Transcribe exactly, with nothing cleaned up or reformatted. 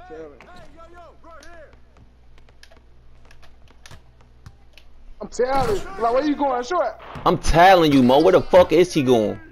I'm telling you. Like, where you going short? I'm telling you, Mo. Where the fuck is he going?